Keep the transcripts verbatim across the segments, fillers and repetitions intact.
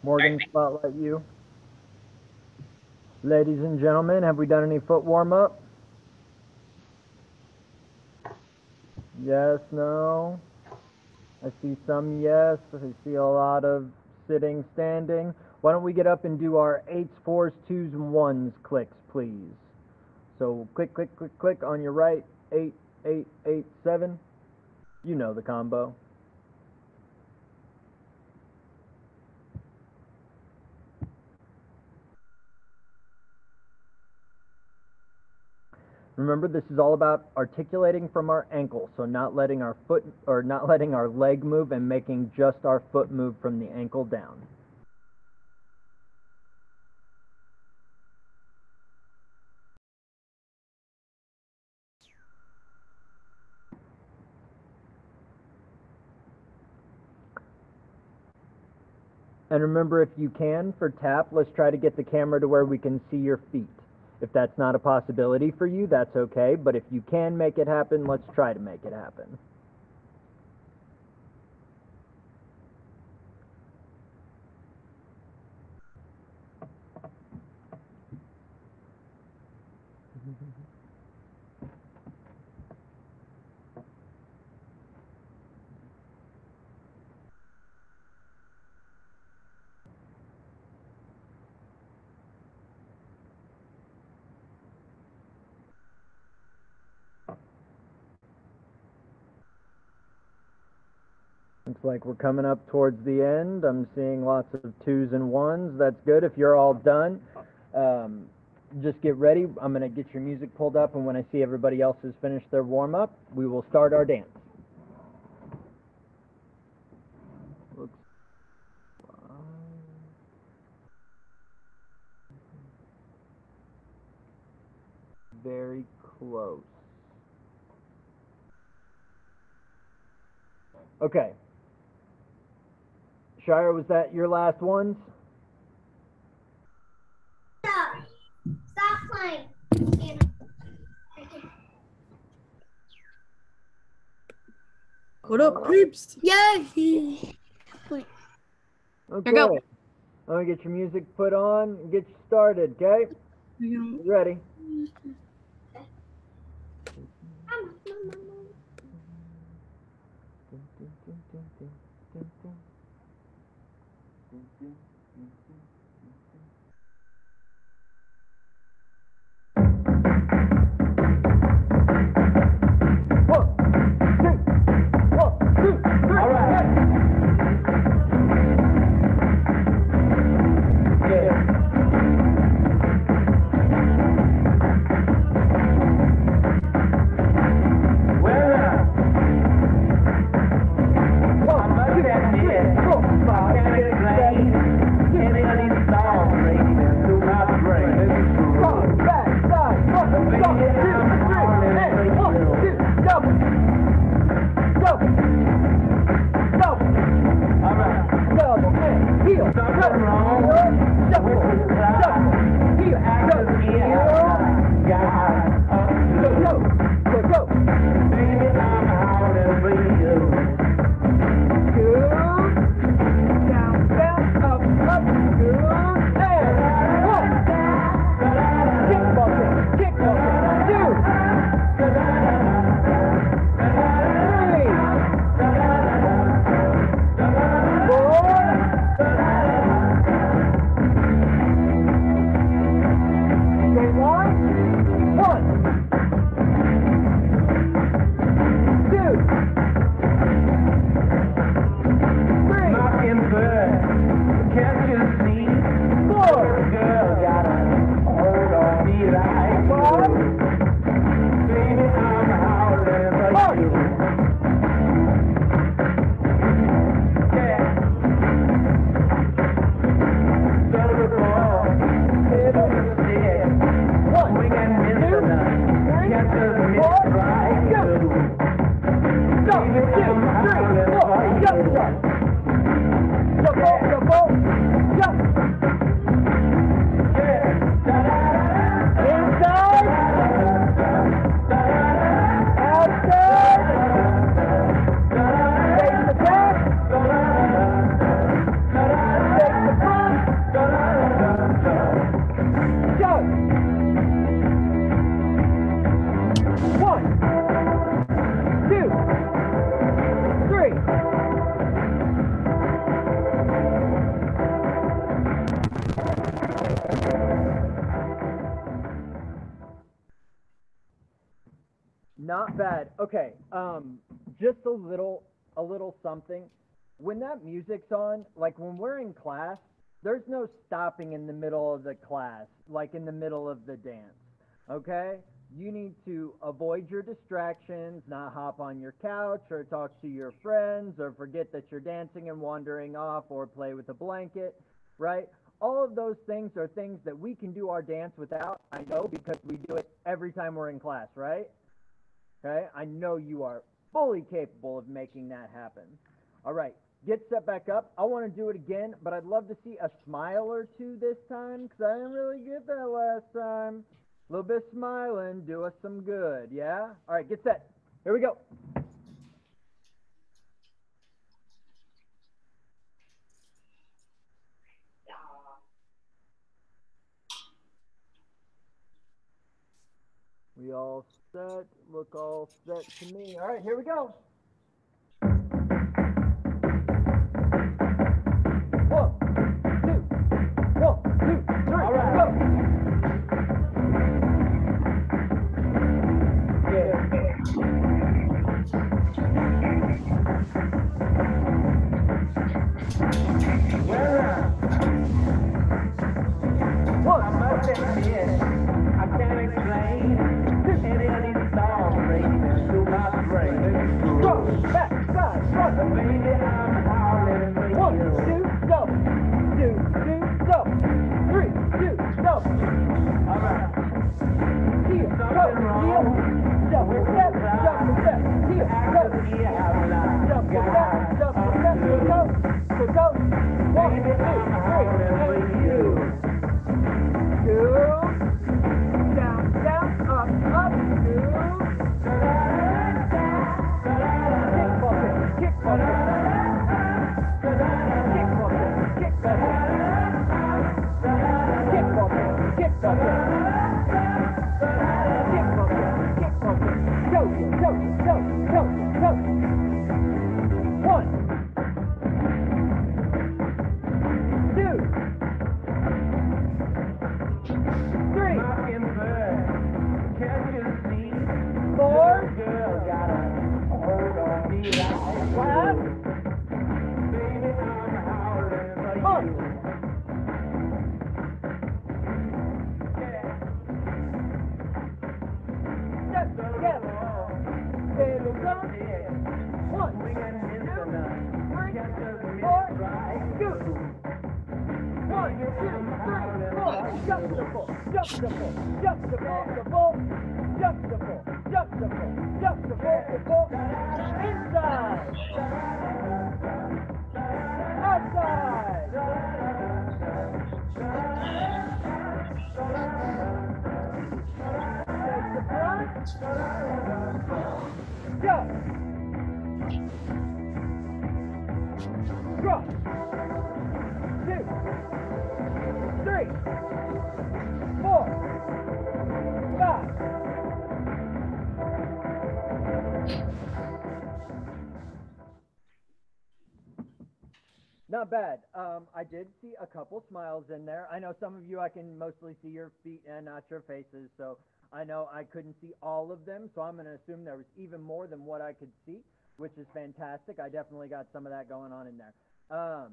Morgan, spotlight you. Ladies and gentlemen, have we done any foot warm-up? Yes, no? I see some yes. I see a lot of sitting, standing. Why don't we get up and do our eights, fours, twos, and ones clicks, please? So click, click, click, click on your right. Eight, eight, eight, seven. You know the combo. Remember, this is all about articulating from our ankle, so not letting our foot or not letting our leg move and making just our foot move from the ankle down. And remember, if you can, for tap, let's try to get the camera to where we can see your feet. If that's not a possibility for you, that's okay, but if you can make it happen, let's try to make it happen. Looks like we're coming up towards the end. I'm seeing lots of twos and ones. That's good. If you're all done, um, just get ready. I'm going to get your music pulled up, and when I see everybody else has finished their warm-up, we will start our dance. Looks very close. Okay. Shire, was that your last ones? Stop. Stop playing. What up, peeps? Yay! Okay. I'm gonna get your music put on and get you started, okay? You ready? Jump, jump, jump, jump, Not bad. Okay, um, just a little, a little something. When that music's on, like when we're in class, there's no stopping in the middle of the class, like in the middle of the dance. Okay? You need to avoid your distractions, not hop on your couch or talk to your friends or forget that you're dancing and wandering off or play with a blanket, right? All of those things are things that we can do our dance without. I know because we do it every time we're in class, right? Okay? I know you are fully capable of making that happen. All right. Get set back up. I want to do it again, but I'd love to see a smile or two this time because I didn't really get that last time. A little bit of smiling, do us some good, yeah? All right, get set. Here we go. We all set, look all set to me. All right, here we go. One, two, one, two, three, all right, go. Not bad. Um, I did see a couple smiles in there. I know some of you, I can mostly see your feet and not your faces, so I know I couldn't see all of them, so I'm going to assume there was even more than what I could see, which is fantastic. I definitely got some of that going on in there. Um,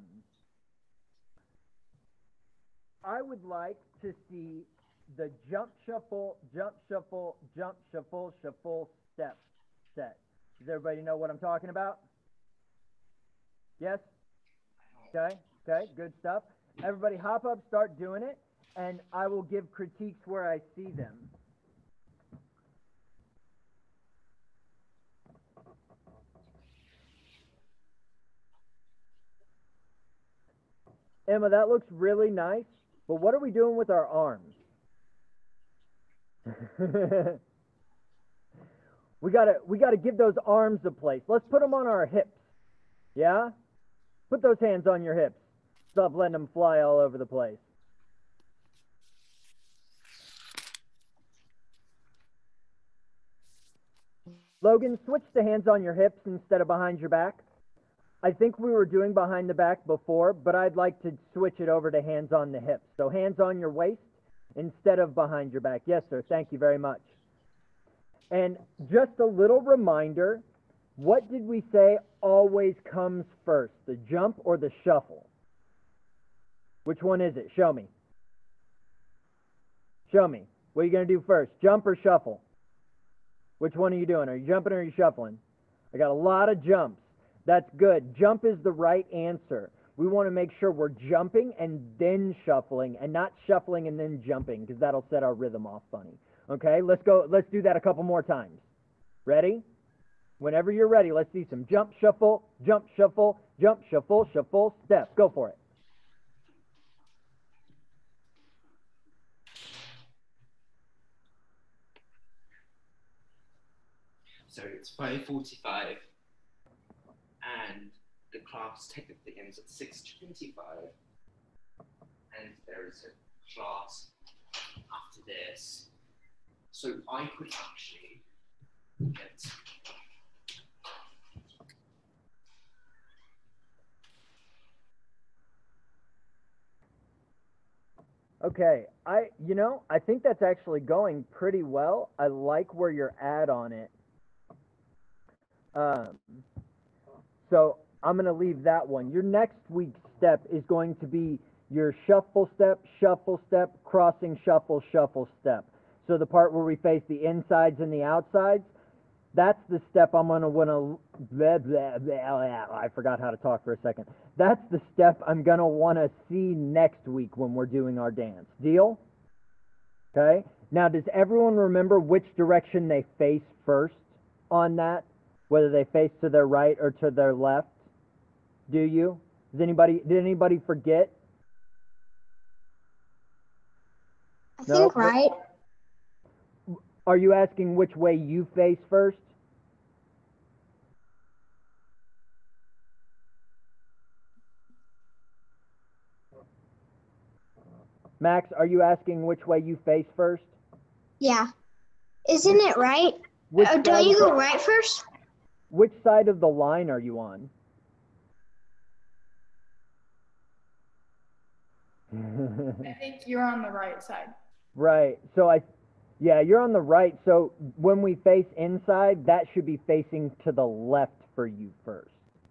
I would like to see the jump shuffle, jump shuffle, jump shuffle, shuffle step set. Does everybody know what I'm talking about? Yes? Okay, okay, good stuff. Everybody hop up, start doing it, and I will give critiques where I see them. Emma, that looks really nice, but what are we doing with our arms? we gotta, we gotta give those arms a place. Let's put them on our hips, yeah? Put those hands on your hips. Stop letting them fly all over the place. Logan, switch the hands on your hips instead of behind your back. I think we were doing behind the back before, but I'd like to switch it over to hands on the hips. So hands on your waist instead of behind your back. Yes, sir. Thank you very much. And just a little reminder, what did we say always comes first, the jump or the shuffle? Which one is it? Show me. Show me. What are you going to do first, jump or shuffle? Which one are you doing? Are you jumping or are you shuffling? I got a lot of jumps. That's good. Jump is the right answer. We want to make sure we're jumping and then shuffling and not shuffling and then jumping because that'll set our rhythm off funny. Okay, let's go. Let's do that a couple more times. Ready? Whenever you're ready, let's see some jump, shuffle, jump, shuffle, jump, shuffle, shuffle, step. Go for it. So it's five forty-five and the class technically ends at six twenty-five, and there is a class after this. So I could actually get Okay, I you know, I think that's actually going pretty well. I like where you're at on it. Um, so I'm going to leave that one. Your next week's step is going to be your shuffle step, shuffle step, crossing shuffle, shuffle step. So the part where we face the insides and the outsides, that's the step I'm going to want to, blah, blah, blah, I forgot how to talk for a second. That's the step I'm going to want to see next week when we're doing our dance. Deal? Okay. Now, does everyone remember which direction they face first on that? Whether they face to their right or to their left? Do you? Does anybody, did anybody forget? I No? think right. Are you asking which way you face first? Max, are you asking which way you face first? Yeah. Isn't it right? Which Oh, side don't you of go the- right first? Which side of the line are you on? I think you're on the right side. Right. So I, yeah, you're on the right. So when we face inside, that should be facing to the left for you first.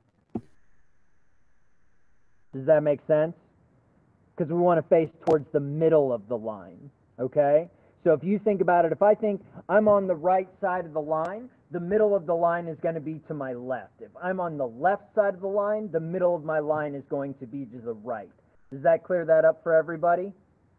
Does that make sense? Because we want to face towards the middle of the line. Okay? So if you think about it, if I think I'm on the right side of the line, the middle of the line is going to be to my left. If I'm on the left side of the line, the middle of my line is going to be to the right. Does that clear that up for everybody?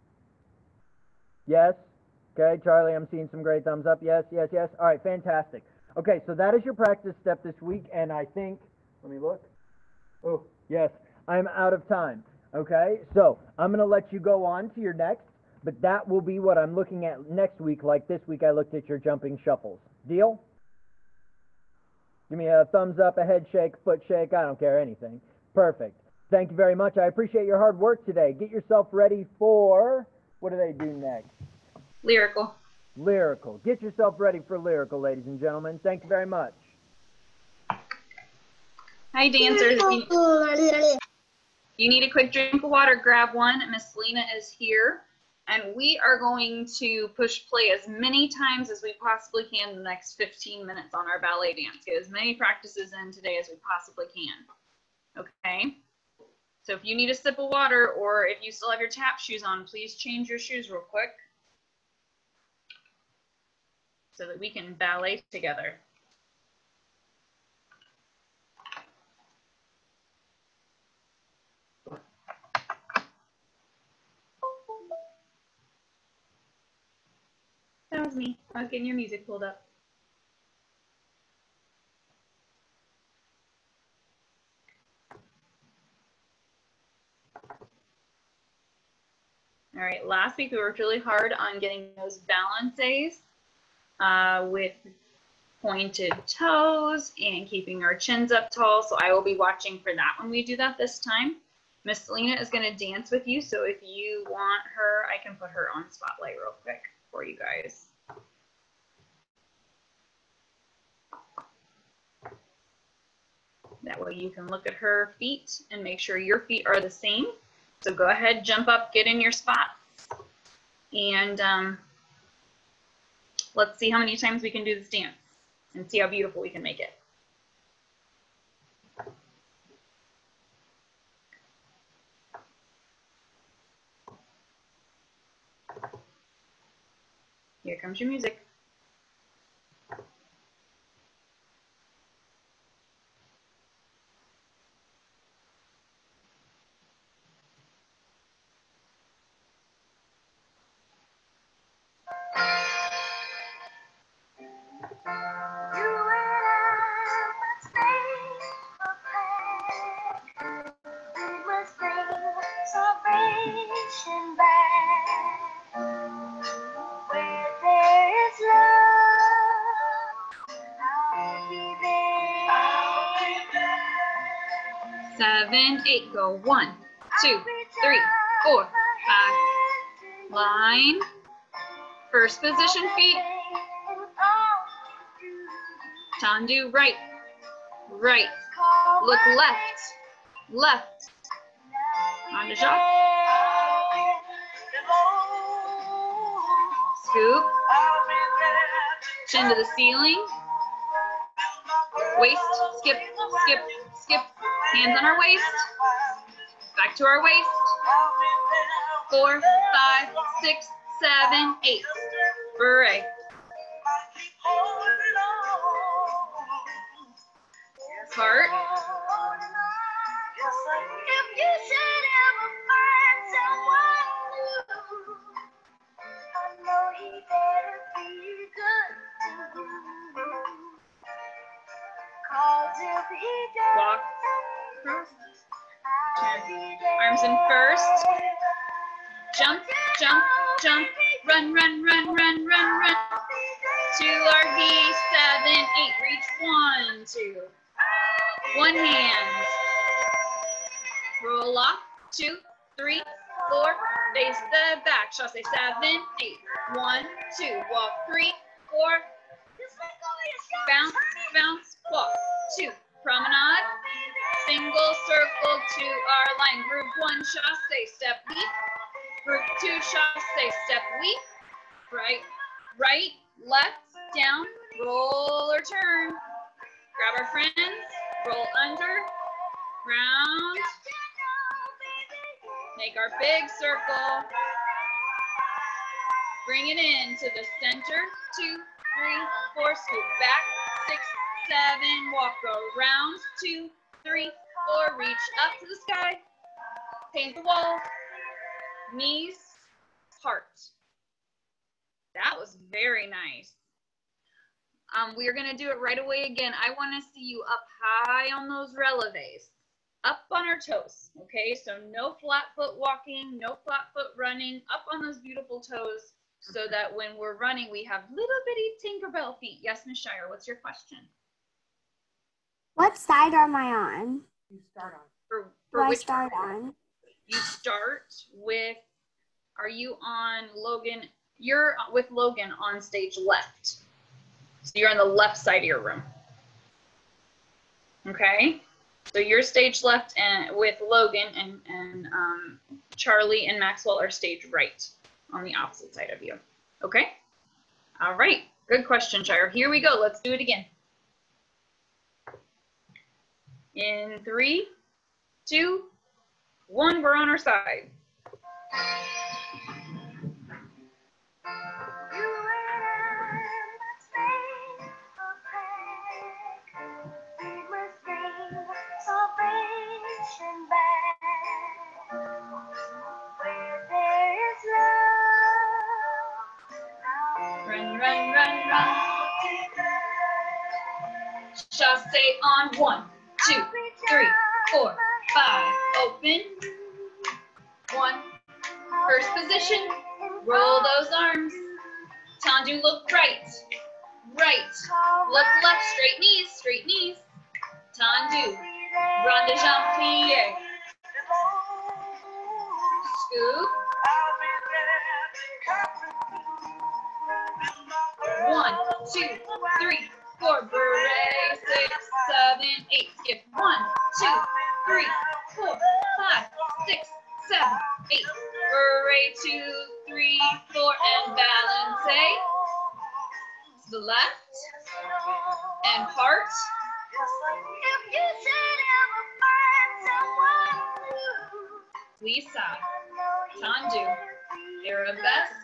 Yes? Okay, Charlie, I'm seeing some great thumbs up. Yes, yes, yes. All right, fantastic. Okay, so that is your practice step this week, and I think, let me look. Oh, yes, I'm out of time. Okay, so I'm going to let you go on to your next, but that will be what I'm looking at next week, like this week I looked at your jumping shuffles. Deal? Give me a thumbs up, a head shake, foot shake, I don't care, anything. Perfect. Thank you very much. I appreciate your hard work today. Get yourself ready for, what do they do next? Lyrical. Lyrical. Get yourself ready for lyrical, ladies and gentlemen. Thank you very much. Hi, dancers. If you, you need a quick drink of water, grab one. Miss Selena is here. And we are going to push play as many times as we possibly can in the next fifteen minutes on our ballet dance. Get as many practices in today as we possibly can. Okay? So if you need a sip of water or if you still have your tap shoes on, please change your shoes real quick so that we can ballet together. That was me. I was getting your music pulled up. All right, last week we worked really hard on getting those balances uh, with pointed toes and keeping our chins up tall. So I will be watching for that when we do that this time. Miss Selena is going to dance with you. So if you want her, I can put her on spotlight real quick for you guys. That way you can look at her feet and make sure your feet are the same. So go ahead, jump up, get in your spots. And um, Let's see how many times we can do this dance and see how beautiful we can make it. Here comes your music. Seven, eight, go. One, two, three, four, five. Line. First position, feet. Tandu, right, right. Look left, left. Tandu, jump. Scoop. Chin to the ceiling. Waist, skip, skip, skip. Hands on our waist. Back to our waist. Four, five, six, seven, eight. Beret. Heart. If you should ever find someone new, I know he better be good to you. 'Cause if he does, walk. Arms in first. Jump, jump, jump. Run, run, run, run, run, run. To our knees, seven, eight. Reach one, two. One hand. Roll off. Two, three, four. Face the back. Chasse seven, eight. One, two. Walk three, four. Bounce, bounce, walk. Two. Promenade. Single circle to our line. Group one, chasse, step leap. Group two, chasse, step leap. Right, right, left, down, roll or turn. Grab our friends, roll under, round. Make our big circle. Bring it in to the center. Two, three, four, scoop back. Six, seven, walk around. Two, three, four, reach up to the sky. Paint the wall. Knees, heart. That was very nice. Um, we're gonna do it right away again. I wanna see you up high on those releves, up on our toes, okay? So no flat foot walking, no flat foot running, up on those beautiful toes so that when we're running, we have little bitty Tinkerbell feet. Yes, Miz Shire, what's your question? What side am I on? You start on. For, Do for I which start part? on? You start with, are you on Logan? You're with Logan on stage left. So you're on the left side of your room. Okay? So you're stage left and with Logan and, and um, Charlie and Maxwell are stage right on the opposite side of you. Okay? All right. Good question, Shire. Here we go. Let's do it again. In three, two, one, we're on our side. Run, run, run, run. Chasse on one, two, three, four, five. Open. One. First position. Roll those arms. Tandu, look right. Right. Look left. Straight knees. Straight knees. Tandu. Rond de jambe plie. Scoop. One, two, three, four. Beret. Six, seven, eight. Skip. One, two, three, four, five, six, seven, eight. Beret. Two, three, four, and balance. the left, and heart. Lisa, Tandu, Arabesque.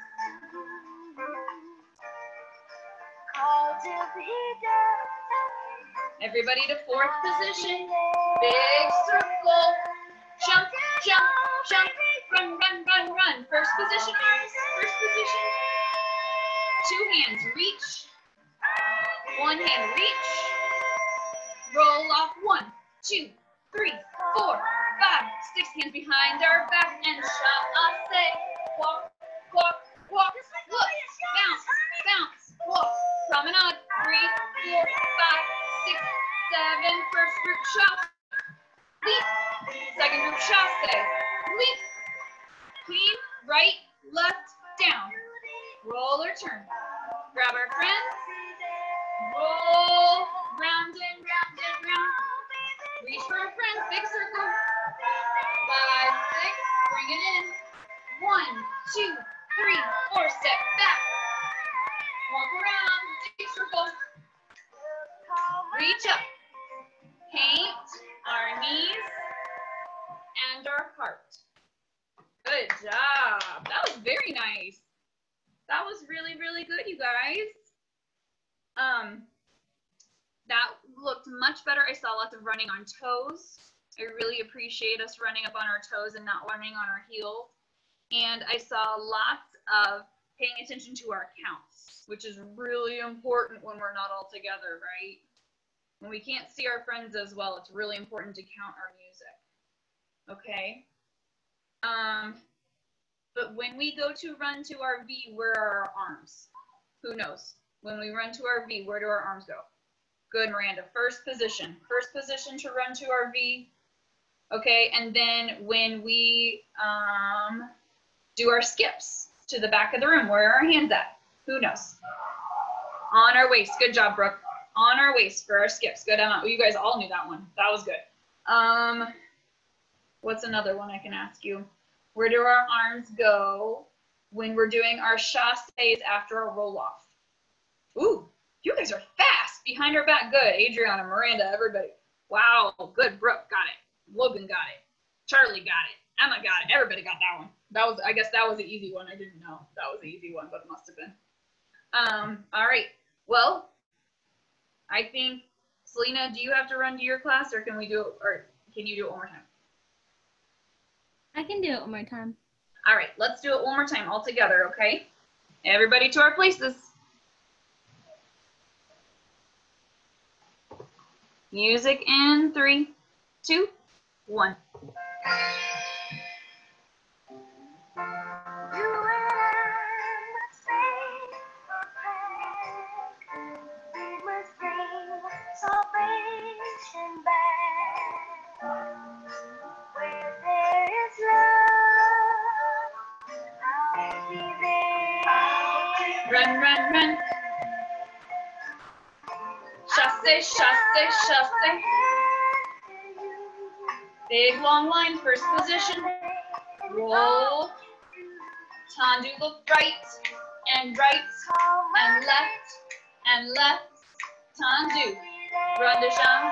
Everybody to fourth position. Big circle. Jump, jump, jump. Run, run, run, run. First position, arms. First position. Two hands reach. One hand reach. Roll off. One, two, three, four, five, six. Hands behind our back and chasse. Walk, walk, walk. Look, bounce, bounce, walk. Promenade. Three, four, five, six, seven. First group chasse. Leap. Second group chasse. Leap. Clean, right, left, down. Roll or turn. Grab our friends. Roll. Round and round and round. Reach for our friends. Big circle. Five, six. Bring it in. One, two, three, four. Step back. Walk around. Big circle. Reach up. Paint our knees and our heart. Good job. That was very nice. That was really, really good, you guys. Um, that looked much better. I saw lots of running on toes. I really appreciate us running up on our toes and not running on our heels. And I saw lots of paying attention to our counts, which is really important when we're not all together, right? When we can't see our friends as well, it's really important to count our music. Okay? Um, but when we go to run to our V, where are our arms? Who knows? When we run to our V, where do our arms go? Good, Miranda. First position. First position to run to our V. Okay, and then when we um, do our skips to the back of the room, where are our hands at? Who knows? On our waist. Good job, Brooke. On our waist for our skips. Good, Emma. You guys all knew that one. That was good. Um, what's another one I can ask you? Where do our arms go when we're doing our chasses after a roll-off? Ooh, you guys are fast. Behind our back. Good. Adriana, Miranda, everybody. Wow, good. Brooke got it. Logan got it. Charlie got it. Emma got it. Everybody got that one. That was, I guess that was the easy one. I didn't know. That was the easy one, but it must have been. Um, all right. Well, I think, Selena, do you have to run to your class, or can we do it, or can you do it one more time? I can do it one more time. All right, let's do it one more time all together, okay? Everybody to our places. Music in three, two, one. Run, run, run. Chasse, chasse, chasse. Big long line, first position. Roll. Tandu, look right and right and left and left. Tandu. Run de jambe.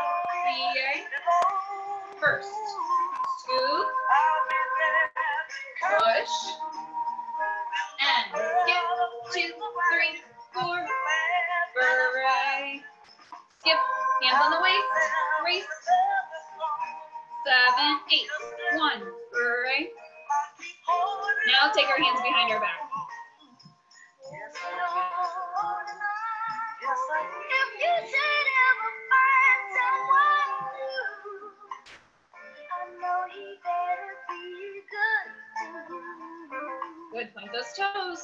First. Scoop. Push. And skip. Two, three, four. Hooray. Skip. Hands on the waist. Race. Seven, eight. One. Hooray. Now take our hands behind our back. Good, point those toes.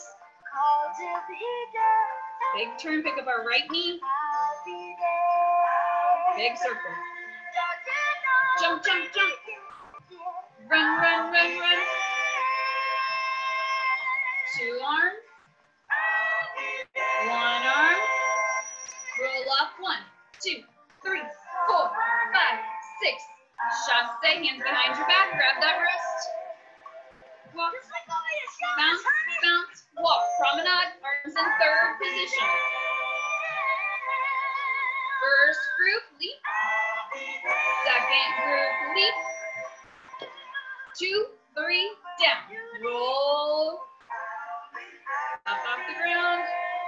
Big turn, pick up our right knee. Big circle. Jump, jump, jump. Run, run, run, run. Two arms. One arm. Roll off. One, two, three, four, five, six. Chasse, hands behind your back. Grab that wrist. Walk. Bounce, bounce, walk. Promenade, arms in third position. First group, leap. Second group, leap. Two, three, down. Roll. Up off the ground.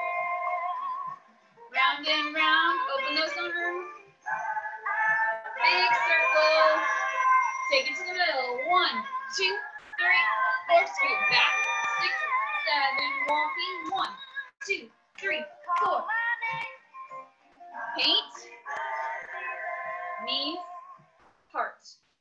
Round and round. Open those arms. Big circle. Take it to the middle. One, two, three, four. Scoot back. Six, seven. Walking. One, two, three, four. Paint. Knees. Heart.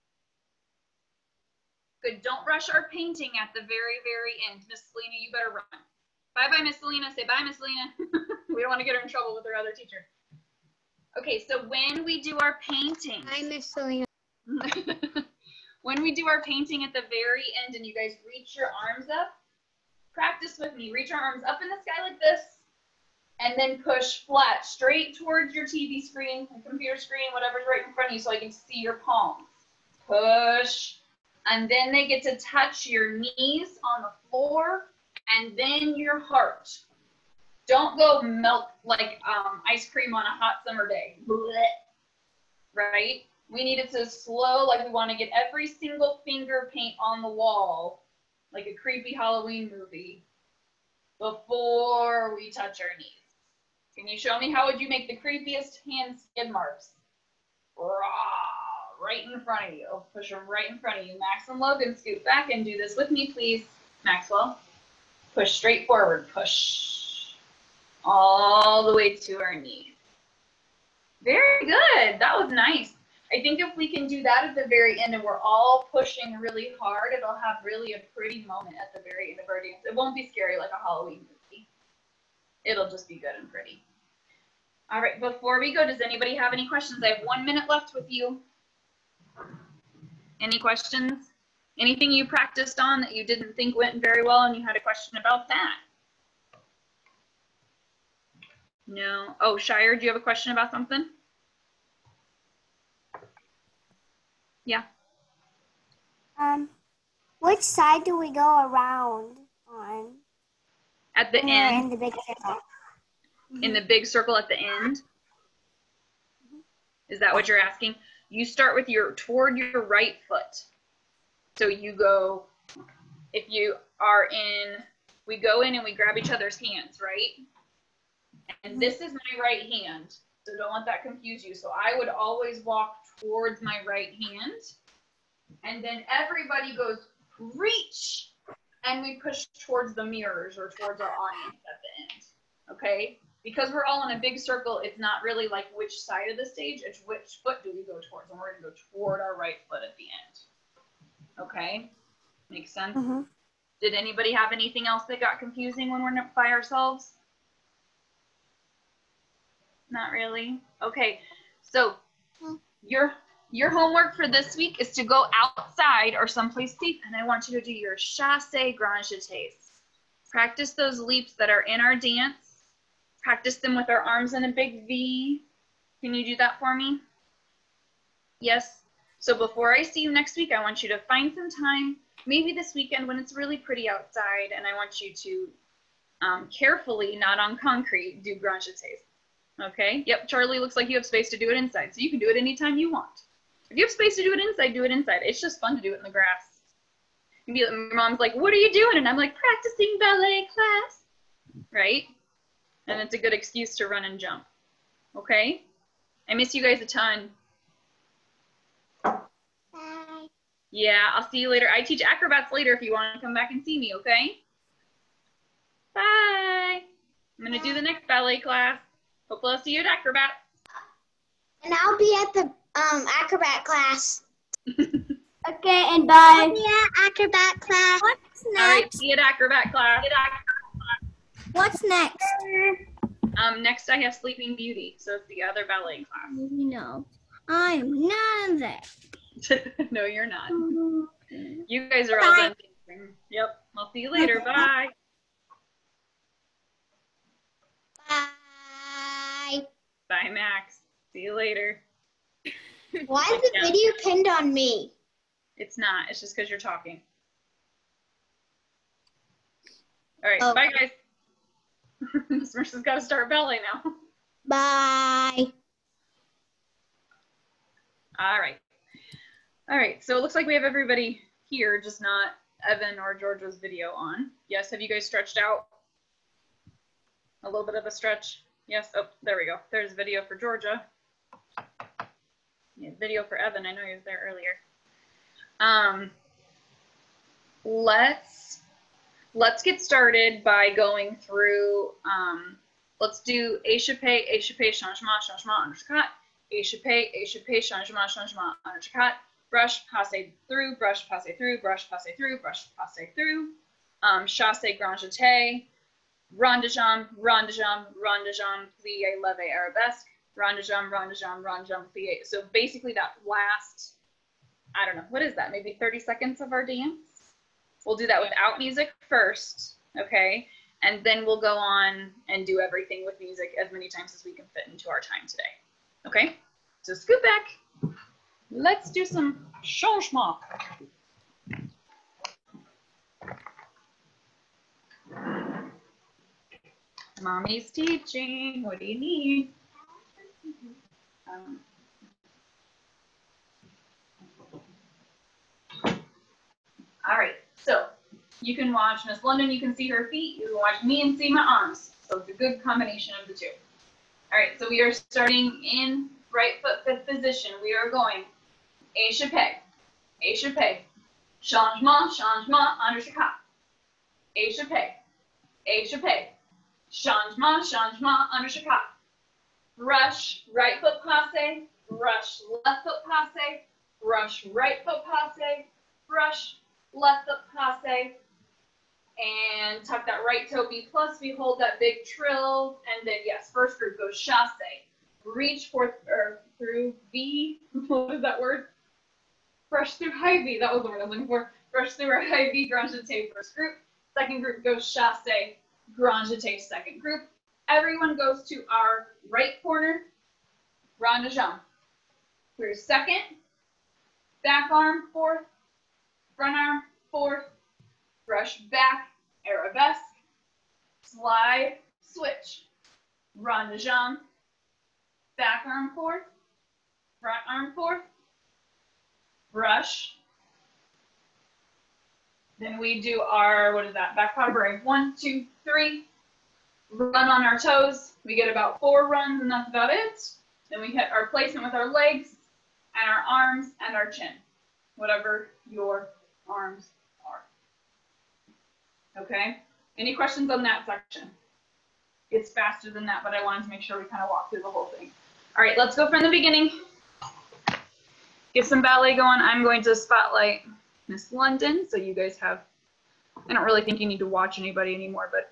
Good. Don't rush our painting at the very, very end. Miss Selena, you better run. Bye-bye, Miss Selena. Say bye, Miss Selena. We don't want to get her in trouble with her other teacher. Okay, so when we do our painting. Hi, Miss Selena. When we do our painting at the very end and you guys reach your arms up, practice with me. Reach your arms up in the sky like this, and then push flat straight towards your T V screen, your computer screen, whatever's right in front of you so I can see your palms. Push. And then they get to touch your knees on the floor and then your heart. Don't go melt like um, ice cream on a hot summer day. Blech. Right? We need it to slow, like we want to get every single finger paint on the wall, like a creepy Halloween movie, before we touch our knees. Can you show me how would you make the creepiest hand skid marks? Right in front of you. Push them right in front of you. Max and Logan, scoot back and do this with me, please. Maxwell, push straight forward. Push all the way to our knees. Very good. That was nice. I think if we can do that at the very end and we're all pushing really hard, it'll have really a pretty moment at the very end of our dance. It won't be scary like a Halloween movie. It'll just be good and pretty. All right, before we go, does anybody have any questions? I have one minute left with you. Any questions? Anything you practiced on that you didn't think went very well and you had a question about that? No. Oh, Shire, do you have a question about something? Yeah. Um, which side do we go around on? At the When we're end. in the big circle. In the big circle at the end? Is that what you're asking? You start with your, toward your right foot. So you go, if you are in, we go in and we grab each other's hands, right? And this is my right hand. So don't let that confuse you. So I would always walk towards my right hand. And then everybody goes, reach. And we push towards the mirrors or towards our audience at the end. Okay? Because we're all in a big circle, it's not really like which side of the stage, it's which foot do we go towards. And we're going to go toward our right foot at the end. Okay? Makes sense? Mm-hmm. Did anybody have anything else that got confusing when we're not by ourselves? Not really? Okay. So your your homework for this week is to go outside or someplace safe, and I want you to do your chasse grand jetés. Practice those leaps that are in our dance. Practice them with our arms in a big V. Can you do that for me? Yes? So before I see you next week, I want you to find some time, maybe this weekend when it's really pretty outside, and I want you to um, carefully, not on concrete, do grand jetés. Okay? Yep, Charlie, looks like you have space to do it inside, so you can do it anytime you want. If you have space to do it inside, do it inside. It's just fun to do it in the grass. You'd be, your mom's like, what are you doing? And I'm like, practicing ballet class. Right? And it's a good excuse to run and jump. Okay? I miss you guys a ton. Bye. Yeah, I'll see you later. I teach acrobats later if you want to come back and see me, okay? Bye. I'm going to do the next ballet class. Hopefully I'll see you at acrobat. And I'll be at the um acrobat class. Okay, and bye. I'll be at acrobat class. What's All right, next? see you at acrobat class. What's next? Um, next I have Sleeping Beauty, so it's the other ballet class. No, I'm none of that. No, you're not. You guys are all Bye. done dancing. Yep, I'll see you later. Bye. Bye. Bye, Max. See you later. Why is the Yeah. video pinned on me? It's not. It's just because you're talking. All right. Oh. Bye, guys. Miss Marissa's got to start ballet now. Bye. All right. All right, so it looks like we have everybody here, just not Evan or Georgia's video on. Yes, have you guys stretched out? A little bit of a stretch? Yes, oh, there we go. There's video for Georgia. Yeah, video for Evan, I know he was there earlier. Um, let's, let's get started by going through, um, let's do échappé, échappé, changement, changement, undercut, échappé, échappé, changement, changement, undercut, brush, passe through, brush, passe through, brush, passe through, brush, passe through, um, chasse, grand jeté, rond de jambe, rond de jambe, rond de jambe, plie, leve, arabesque, rond de jambe, rond de jambe, rond de jambe, plie. So basically that last, I don't know, what is that? Maybe thirty seconds of our dance? We'll do that without music first, okay? And then we'll go on and do everything with music as many times as we can fit into our time today, okay? So scoot back. Let's do some changement. Mommy's teaching. What do you need? Um, all right. So you can watch Miss London. You can see her feet. You can watch me and see my arms. So it's a good combination of the two. All right. So we are starting in right foot fifth position. We are going échappé, échappé, changement, changement, undercut. Échappé, échappé. Changement, changement, undercut. Brush, right foot passe, brush, left foot passe, brush, right foot passe, brush, left foot passe, and tuck that right toe B plus, we hold that big trill, and then yes, first group goes chasse, reach forth, or through V, what is that word? Brush through high V, that was the word I was looking for, brush through our high V, grand jeté first group, second group goes chasse, grand jeté second group. Everyone goes to our right corner, rond de jambe. Through second, back arm fourth, front arm fourth, brush back, arabesque, slide, switch, rond de jambe, back arm fourth, front arm fourth, brush. Then we do our, what is that, back powder break. One, two, three, run on our toes. We get about four runs and that's about it. Then we hit our placement with our legs and our arms and our chin, whatever your arms are. Okay, any questions on that section? It's faster than that, but I wanted to make sure we kind of walk through the whole thing. All right, let's go from the beginning. Get some ballet going. I'm going to spotlight Miss London, so you guys have, I don't really think you need to watch anybody anymore, but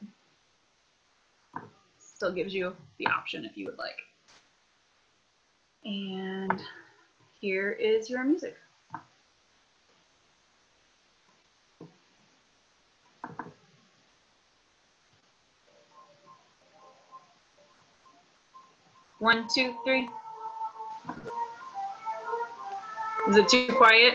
still gives you the option if you would like. And here is your music. One, two, three. Is it too quiet?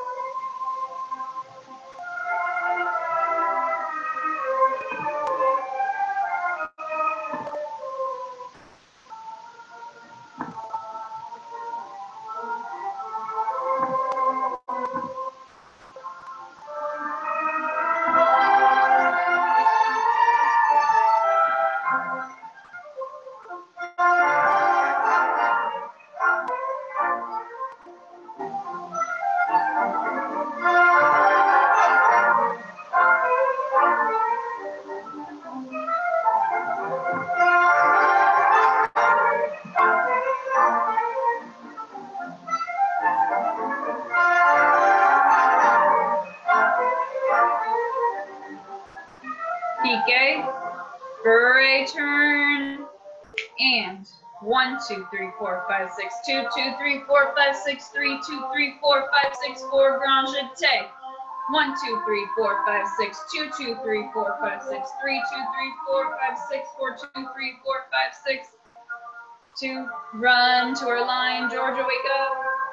Pique, beret turn, and one, two, three, four, five, six, two, two, three, four, five, six, three, two, three, four, five, six, four, grand jeté. One, two, three, four, five, six, two, two, three, four, five, six, three, two, three, four, five, six, four, two, three, four, five, six, two. Run to our line, Georgia, wake up.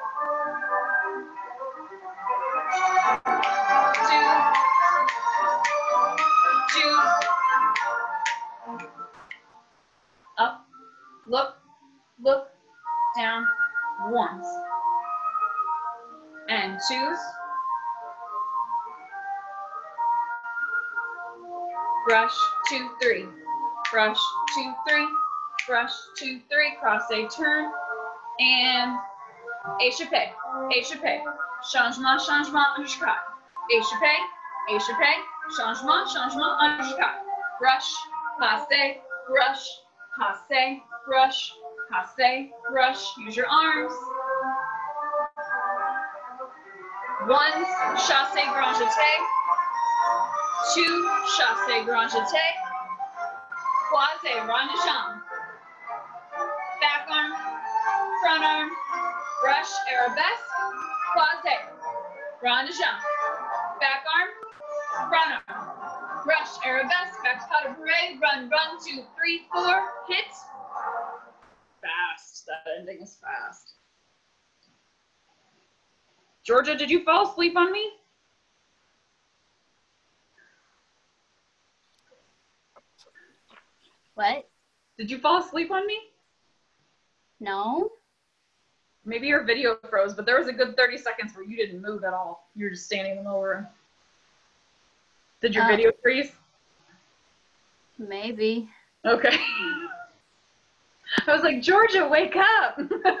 Two. Two. Up, look, look, down, once, twos. Brush, two, three. Brush, two, three. Brush, two, three. Cross a turn. And échappé, échappé. Changement, changement, undercut. Échappé, échappé. Changement, changement, undercut. Brush, passe, brush, passe, brush, passe, brush. Use your arms. One, chassé, grand jeté. Two, chassé, grand jeté. Croisé, rond de jambe. Back arm, front arm, brush, arabesque, croisé, rond de jambe. Back arm, front arm, brush, arabesque, back pas de bourrée, run, run, two, three, four, hit. Fast, that ending is fast. Georgia, did you fall asleep on me? What? Did you fall asleep on me? No. Maybe your video froze, but there was a good thirty seconds where you didn't move at all. You were just standing in the middle of the room. Did your Uh, video freeze? Maybe. Okay. I was like, Georgia, wake up.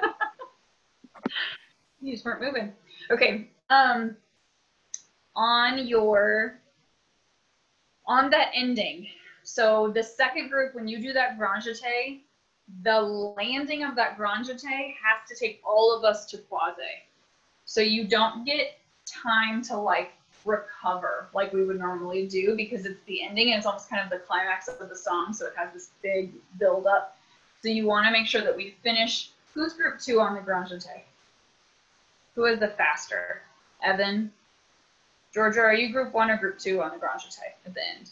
You just weren't moving. Okay. Um, on your, on that ending, so the second group, when you do that grand jeté, the landing of that grand jeté has to take all of us to croisé. So you don't get time to like recover like we would normally do because it's the ending and it's almost kind of the climax of the song. So it has this big build up. So you want to make sure that we finish. Who's group two on the grand jeté? Who is the faster? Evan? Georgia, are you group one or group two on the grand jeté at the end?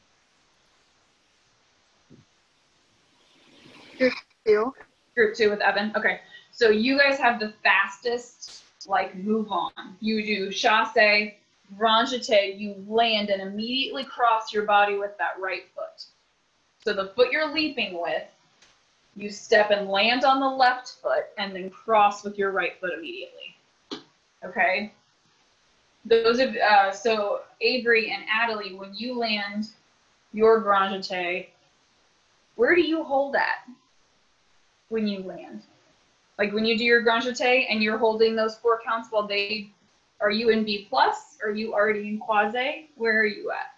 Group two. Group two with Evan. Okay. So you guys have the fastest, like, move on. You do chassé, grand jeté, you land and immediately cross your body with that right foot. So the foot you're leaping with, you step and land on the left foot and then cross with your right foot immediately. Okay? Those of, uh, so Avery and Adelie, when you land your grand jeté, where do you hold at when you land? Like when you do your grand jeté and you're holding those four counts while they, are you in B plus? Are you already in croisé? Where are you at?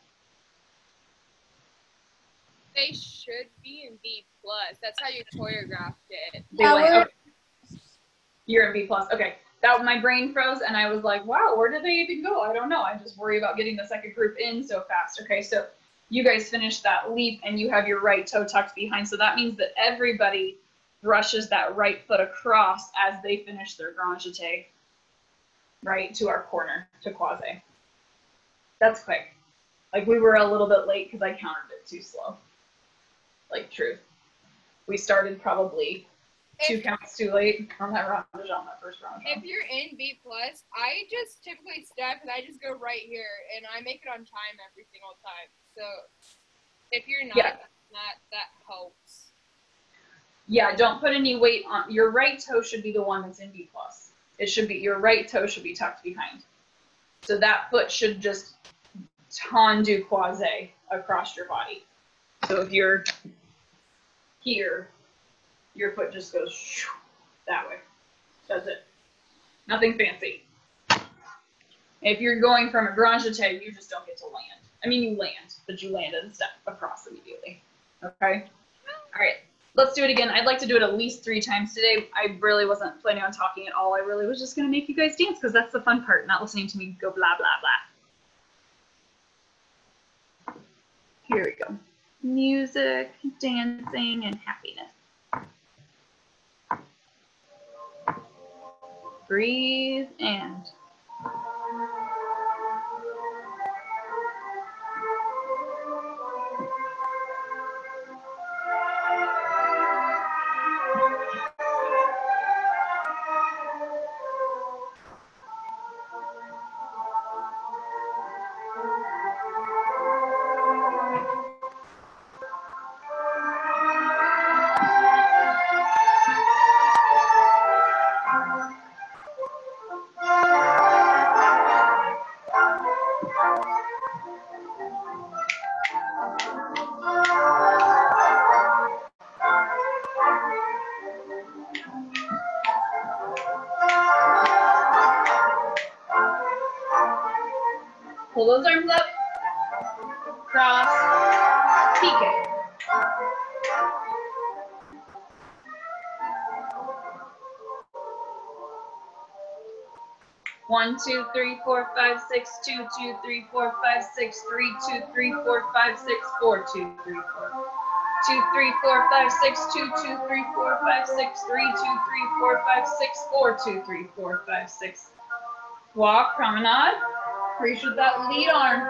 They should be in B plus. That's how you choreographed it. They land, okay. You're in B plus. Okay. That my brain froze and I was like, wow, where did they even go? I don't know. I just worry about getting the second group in so fast. Okay, so you guys finished that leap and you have your right toe tucked behind. So that means that everybody brushes that right foot across as they finish their grand jeté, right, to our corner, to croisé. That's quick. Like we were a little bit late because I counted it too slow. Like truth. We started probably two if, counts too late on that round on that first round. If you're in B plus, I just typically step and I just go right here and I make it on time every single time. So if you're not, yeah. not that helps. Yeah, don't put any weight on your right toe should be the one that's in B plus. It should be your right toe should be tucked behind. So that foot should just tendu croisé across your body. So if you're here, your foot just goes that way. That's it. Nothing fancy. If you're going from a grand jeté, you just don't get to land. I mean, you land, but you land and step across immediately. Okay? All right. Let's do it again. I'd like to do it at least three times today. I really wasn't planning on talking at all. I really was just going to make you guys dance because that's the fun part, not listening to me go blah, blah, blah. Here we go. Music, dancing, and happiness. Breathe and those arms up. Cross, P K. One, two, three, four, five, six, two, two, three, four, five, six, three, two, three, four, five, six, four, two, three, four. Two, three, four, five, six, two, two, three, four, five, six, three, two, three, four, five, six, four, two, three, four, five, six. Walk, promenade. Reach with that lead arm.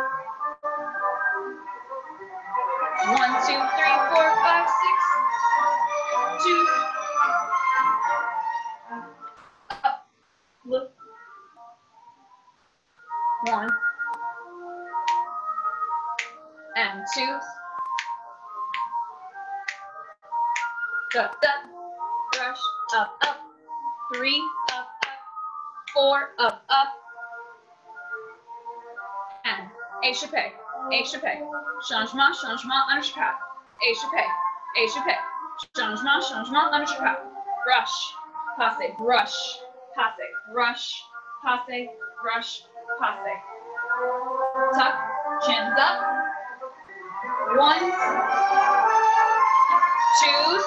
One, two, three, four, five, six. Two. Up. Look. One. And two. Up, up. Brush. Up, up. Three. Up, up. Four. Up, up. And échappé. Échappé. Changement, changement, undercut. Échappé. Échappé. Changement, changement, undercut. Brush. Passe. Brush. Passe. Brush. Passe. Brush. Passe. Tuck. Chins up. One. Two.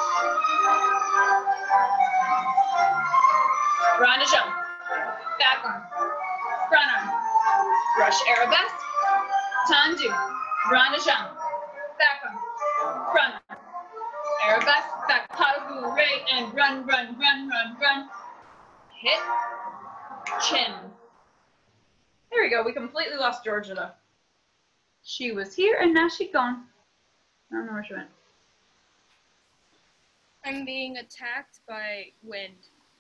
Run to jump. Back arm. Front arm. Brush arabesque. Tendu. Run to jump. Back arm. Front arm. Arabesque. Back pas bourré and run, run, run, run, run. Hit. Chin. There we go. We completely lost Georgia though. She was here and now she's gone. I don't know where she went. I'm being attacked by wind.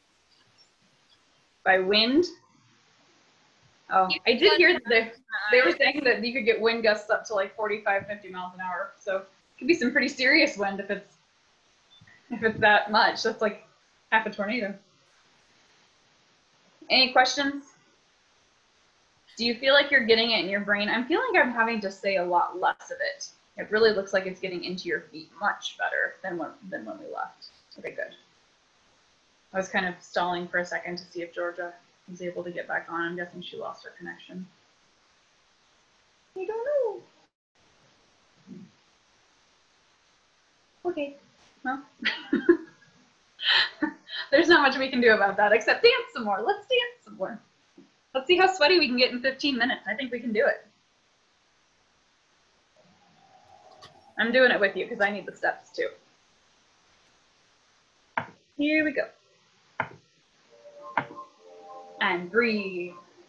By wind? Oh, I did hear that they, they were saying that you could get wind gusts up to like forty-five, fifty miles an hour. So it could be some pretty serious wind if it's if it's that much. That's like half a tornado. Any questions? Do you feel like you're getting it in your brain? I'm feeling like I'm having to say a lot less of it. It really looks like it's getting into your feet much better than when, than when we left. Okay, good. I was kind of stalling for a second to see if Georgia was able to get back on. I'm guessing she lost her connection. I don't know. Okay, well, there's not much we can do about that except dance some more. Let's dance some more. Let's see how sweaty we can get in fifteen minutes. I think we can do it. I'm doing it with you because I need the steps too. Here we go. And breathe.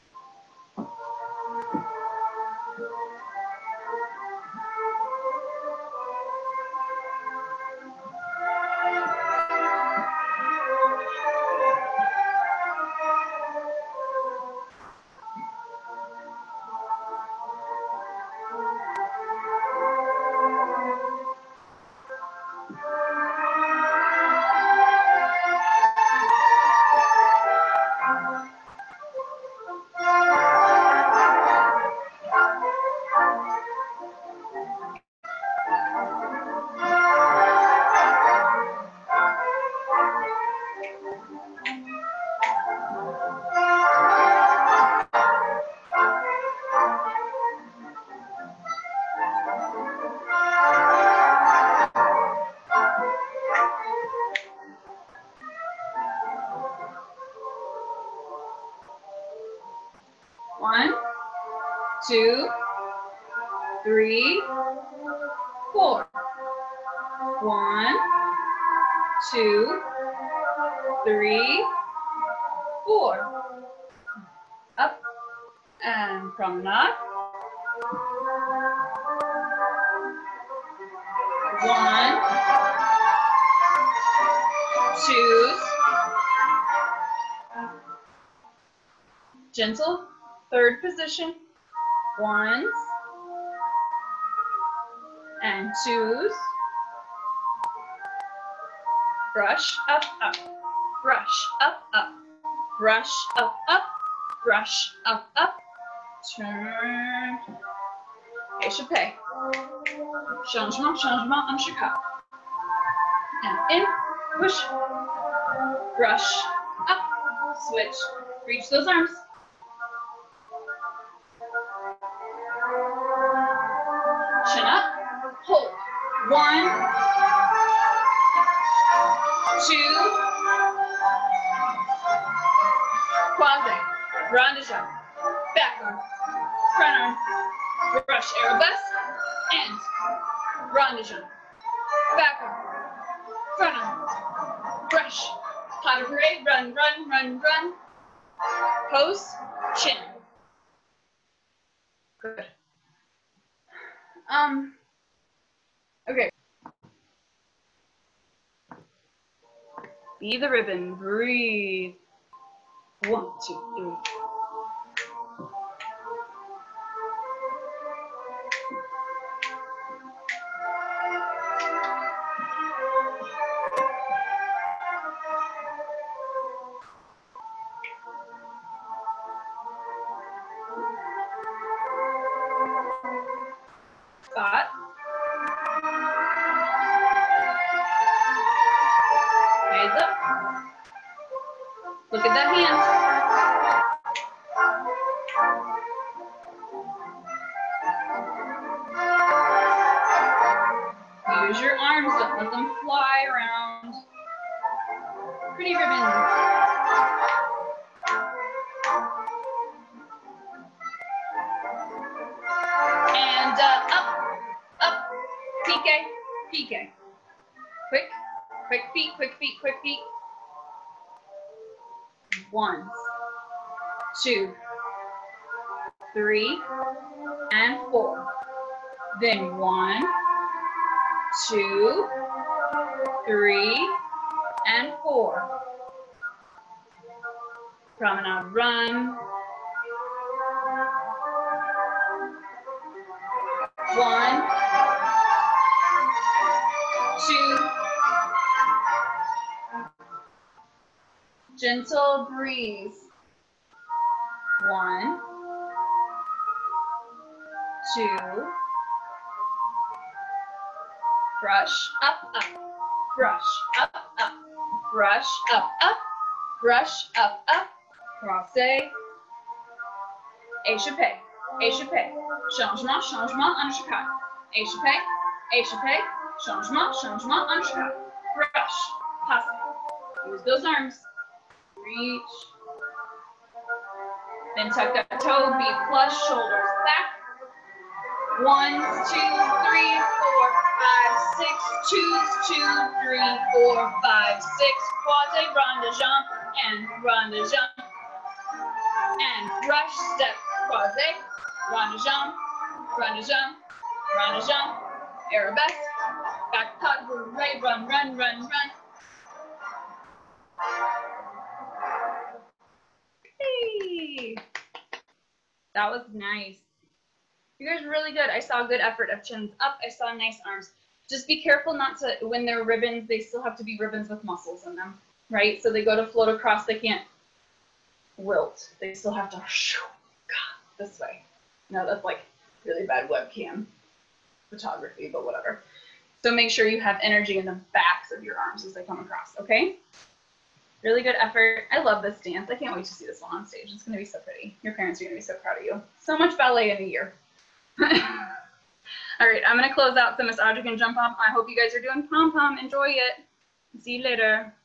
One, two, three, four. One, two, three, four. Up and promenade. One, two, gentle, third position, ones and twos, brush up, up, brush up, up, brush up, up, brush up, up, turn, échappé, changement, changement, undercut, and in, push, brush up, switch, reach those arms, hold. One, two, croisé, rondation, back arm, front arm, brush arabesque, and rondation, back arm, front arm, brush, pas de bourrée, run, run, run, run, pose, chin. Good. Um, okay. Be the ribbon, breathe. One, two, three. Spot. Hands up. Look at that hand. Use your arms, don't let them fly around. Pretty ribbon. And uh, up, up, P K, P K. Quick, quick feet, quick feet, quick feet. One, two, three, and four. Then one, two, three, and four. Promenade run. One, two, gentle breeze. One, two, brush up, up, brush up, up, brush up, up, brush up, up, croisé, échappé, échappé, changement, changement, undercut, échappé, échappé, changement, changement, undercut, brush, pass, use those arms, reach, then tuck that toe, be flush, shoulders back, one, two, three, four, five, six, choose, two, three, four, five, six, croisé, rond de jambe, and rond de jambe, and brush, step, croisé, rond de jambe, rond de jambe, rond de jambe, arabesque, back pas de bourrée, run, run, run, run. Hey, that was nice. You guys were really good. I saw good effort of chins up. I saw nice arms. Just be careful not to, when they're ribbons, they still have to be ribbons with muscles in them, right? So they go to float across, they can't wilt. They still have to this way. No, that's like really bad webcam photography, but whatever. So make sure you have energy in the backs of your arms as they come across, okay? Really good effort. I love this dance. I can't wait to see this one on stage. It's gonna be so pretty. Your parents are gonna be so proud of you. So much ballet in a year. All right, I'm gonna close out so Miss Audrey can jump up. I hope you guys are doing pom-pom. Enjoy it. See you later.